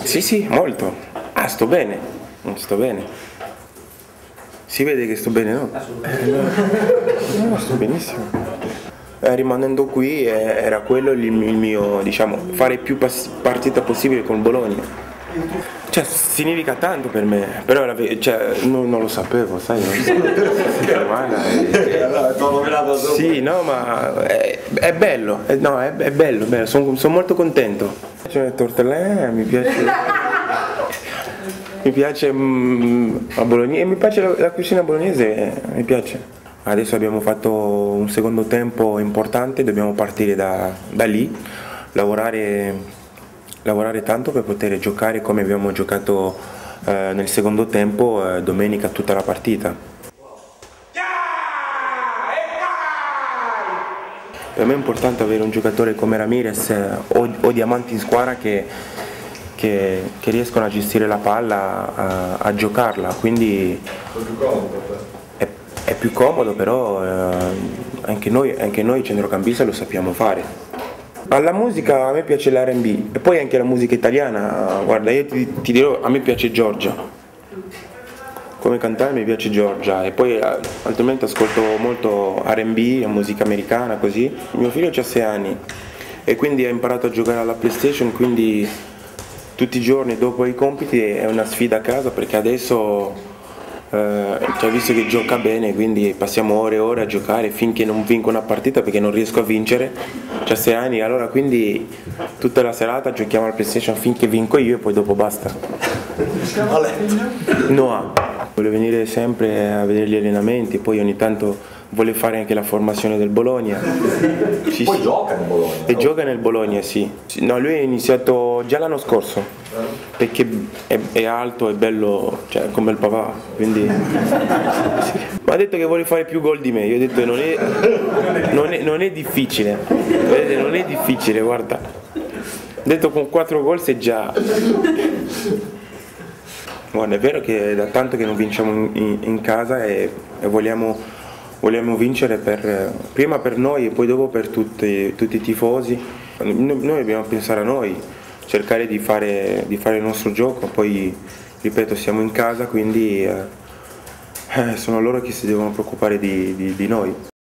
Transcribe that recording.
Sì, sì, molto. Ah, sto bene. Sto bene. Si vede che sto bene, no? No, sto benissimo. Rimanendo qui era quello il mio, diciamo, fare più partite possibile con Bologna. Cioè, significa tanto per me, però cioè, non lo sapevo, sai? Sì, no, ma è bello, no, è bello, sono molto contento. Mi piace le tortelline, mi piace la bolognese, mi piace la cucina bolognese, mi piace. Adesso abbiamo fatto un secondo tempo importante, dobbiamo partire da lì, lavorare tanto per poter giocare come abbiamo giocato nel secondo tempo domenica tutta la partita. Per me è importante avere un giocatore come Ramirez o diamanti in squadra che riescono a gestire la palla, a giocarla, quindi è più comodo, però anche noi centrocampisti lo sappiamo fare. Alla musica a me piace l'R&B e poi anche la musica italiana, guarda, io ti dirò, a me piace Giorgia, come cantare mi piace Giorgia e poi altrimenti ascolto molto R&B, musica americana così. Mio figlio ha 6 anni e quindi ha imparato a giocare alla PlayStation, quindi tutti i giorni dopo i compiti è una sfida a casa perché adesso cioè, visto che gioca bene, quindi passiamo ore e ore a giocare finché non vinco una partita perché non riesco a vincere. C'ha 6 anni, allora quindi tutta la serata giochiamo alla PlayStation finché vinco io e poi dopo basta. Noah vuole venire sempre a vedere gli allenamenti, poi ogni tanto vuole fare anche la formazione del Bologna. Sì, poi sì. Gioca nel Bologna. E gioca nel Bologna, sì. No, lui è iniziato già l'anno scorso, perché è alto, è bello, cioè come il papà, quindi sì. Ma ha detto che vuole fare più gol di me, io ho detto non è difficile, vedete, non è difficile, guarda. Ho detto con 4 gol sei già... Guarda, è vero che è da tanto che non vinciamo in casa e vogliamo vincere prima per noi e poi dopo per tutti i tifosi. Noi dobbiamo pensare a noi, cercare di fare il nostro gioco, poi ripeto siamo in casa, quindi sono loro che si devono preoccupare di noi.